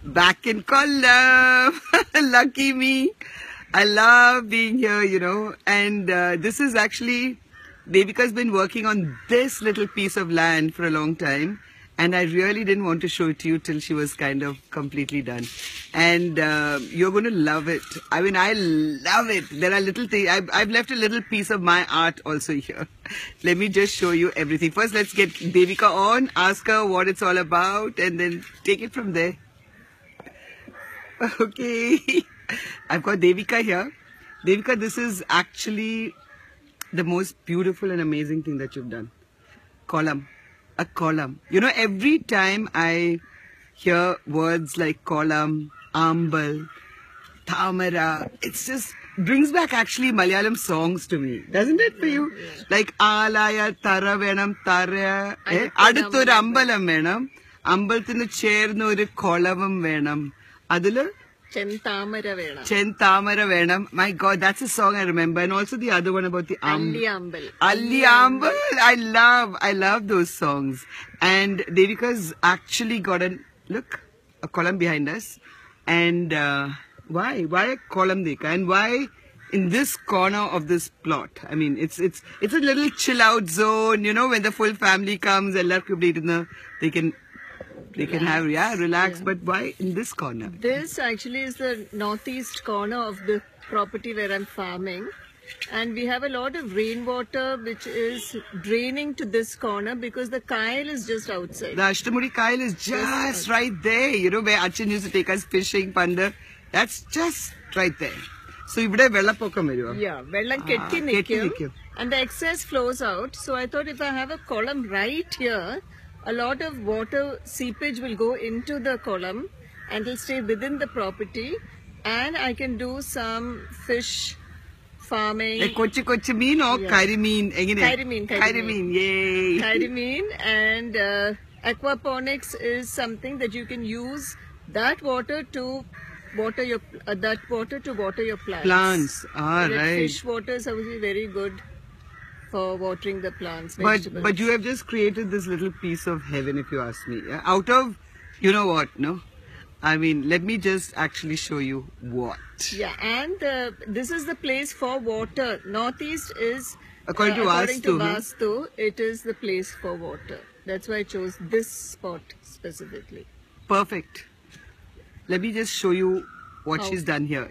Back in Kollam. Lucky me. I love being here, you know. And this is actually, Devika's been working on this little piece of land for a long time. And I really didn't want to show it to you till she was kind of completely done. And you're going to love it. I mean, I love it. There are little things. I've left a little piece of my art also here. Let me just show you everything. First, let's get Devika on, ask her what it's all about, and then take it from there. Okay. I've got Devika here. Devika, this is actually the most beautiful and amazing thing that you've done. Column. A column. You know, every time I hear words like column, ambal, thamara, it's just brings back actually Malayalam songs to me. Doesn't it for you? Yeah. Like Alaya Tara Venam Tara Aduthoru Ambalam Venam Ambalthinu Chernu Oru Kolavam Venam Adilu Chentamara Venam. Chentamara Venam. My God, that's a song I remember. And also the other one about the Alli Ambal. Alli Ambal. I love those songs. And Devika's actually got a column behind us. And why a column, Devika? And why in this corner of this plot? I mean, it's a little chill out zone. You know, when the full family comes, they can have, relax. Yeah. But why in this corner? This actually is the northeast corner of the property where I'm farming. And we have a lot of rainwater which is draining to this corner because the Kyle is just outside. The Ashtamudi Kyle is just right there. You know, where Achin used to take us fishing, Panda. That's just right there. So, you would have Vellapokam. Yeah, Vellam Ketti Nikkum. And the excess flows out. So, I thought if I have a column right here, a lot of water seepage will go into the column and will stay within the property, and I can do some fish farming. Like kochi mean or kairi mean? Kairi mean, yay! Kairi mean, and aquaponics is something that you can use that water to water your plants. Plants, right. Fish water is obviously very good for watering the plants, but you have just created this little piece of heaven, if you ask me. Out of, you know what, no? I mean, let me just actually show you what. Yeah, and this is the place for water. Northeast is, according to Vastu, it is the place for water. That's why I chose this spot specifically. Perfect. Let me just show you what she's done here.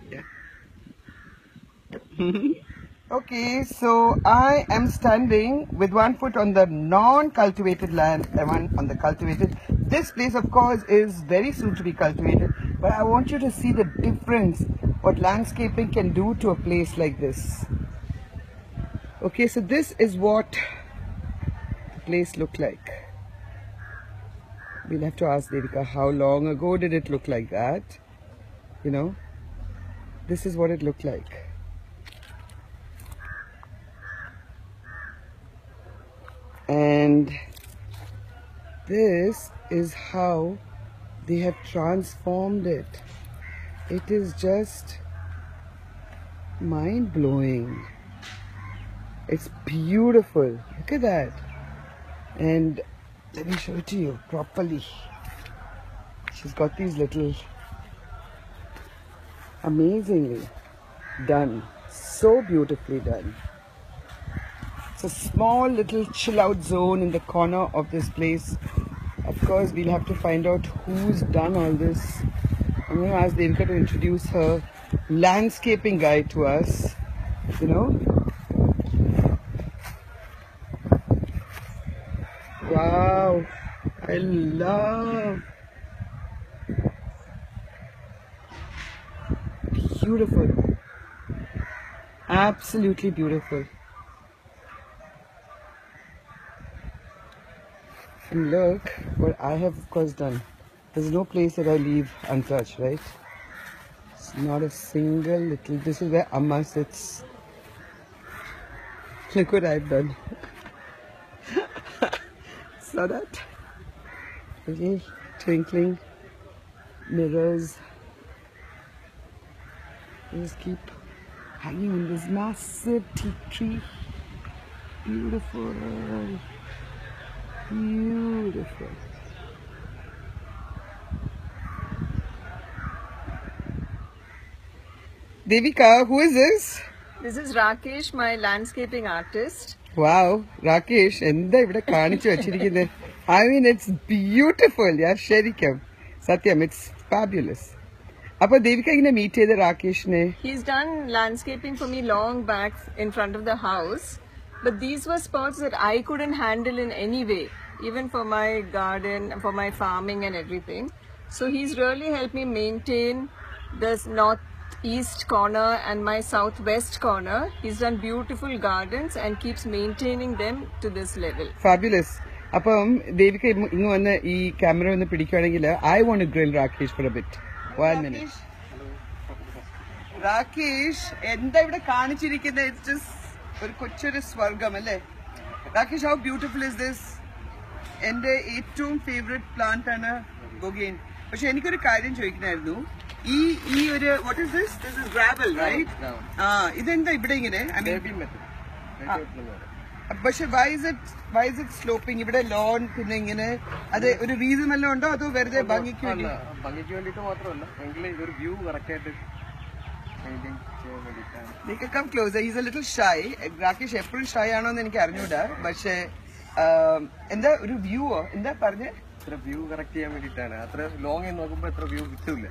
Yeah. Okay, so I am standing with one foot on the non-cultivated land and one on the cultivated. This place, of course, is very soon to be cultivated, but I want you to see the difference what landscaping can do to a place like this. Okay, so this is what the place looked like. We'll have to ask Devika, how long ago did it look like that? You know, this is what it looked like. And this is how they have transformed it. It is just mind-blowing. It's beautiful. Look at that. And let me show it to you properly. She's got these little, amazingly done. So beautifully done. A small little chill out zone in the corner of this place. Of course, we'll have to find out who's done all this. I'm going to ask Devika to introduce her landscaping guide to us. You know? Wow! I love. Beautiful. Absolutely beautiful. And look what I have, of course, done. There's no place that I leave untouched, right? It's not a single little. This is where Amma sits. Look what I've done. Saw that? Little twinkling mirrors. Just keep hanging in this massive teak tree. Beautiful. Beautiful. Devika, who is this? This is Rakesh, my landscaping artist. Wow, Rakesh, I mean, it's beautiful, yeah, Sherikem. Satyam, it's fabulous. Appa Devika ingane meet the Rakesh ne? He's done landscaping for me long back in front of the house. But these were spots that I couldn't handle in any way, even for my garden, for my farming and everything. So he's really helped me maintain this northeast corner and my southwest corner. He's done beautiful gardens and keeps maintaining them to this level. Fabulous. Appam, Devika, this camera I want to grill Rakesh for a bit. 1 minute. Rakesh, it's just Rakesh, how beautiful is this? And my favorite plant is bougain. But I what is this? This is gravel, right? No. This is baby method. But why is it sloping? If it's lawn, is there a reason or view They can come closer. He's a little shy. Rakesh is shy. I don't know. But view. view correct long in view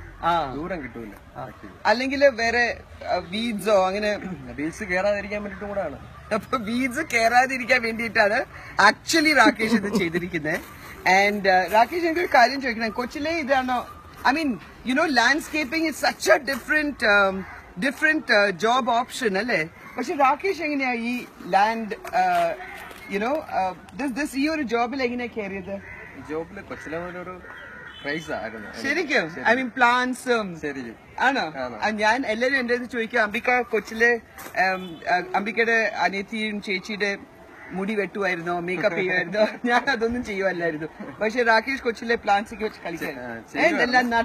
weeds weeds actually Rakesh and Rakesh I mean, you know, landscaping is such a different job option, but Rakesh land you know this your job job price I don't know. I mean plants and Yan Ambika Kochile Ambika Aneti Chechi Moody Vetu, I know, makeup here. I don't see you. But Rakesh Kochile plants and then nut.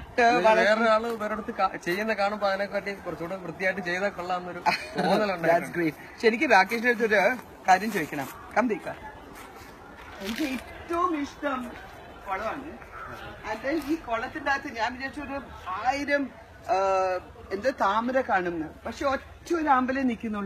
That's great. Sheriki Rakesh to the Karin Chekina. Come, Dika. And he told me some. And then he called it that in Yamija item in the Tamara Kanam. But she ought to ramble in Nikino.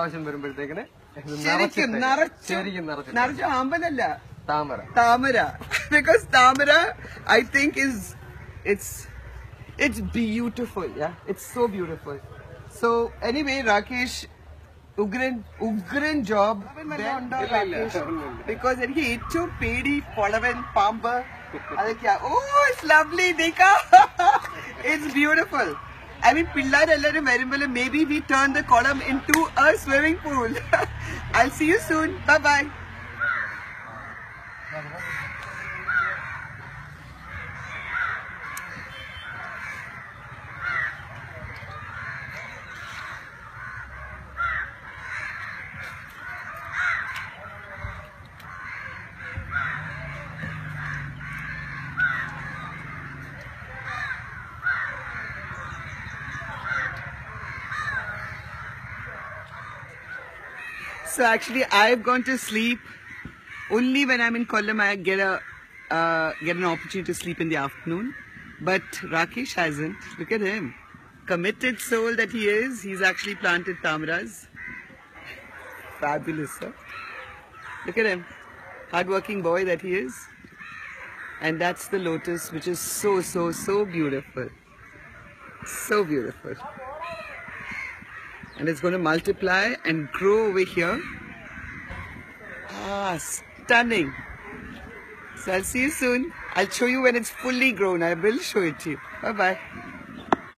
Tamara. Because Tamara, I think it's beautiful, yeah. It's so beautiful. So anyway, Rakesh, Ugran job. Because he ate two pedi, Polavan, Pamba. Oh, it's lovely, Dika. It's beautiful. I mean, maybe we turn the column into a swimming pool. I'll see you soon. Bye-bye. So actually, I've gone to sleep only when I'm in Kollam. I get an opportunity to sleep in the afternoon. But Rakesh hasn't. Look at him, committed soul that he is. He's actually planted tamaras. Fabulous, sir. Look at him, hardworking boy that he is. And that's the lotus, which is so beautiful, so beautiful. And it's going to multiply and grow over here. Ah, stunning. So I'll see you soon. I'll show you when it's fully grown. I will show it to you. Bye-bye.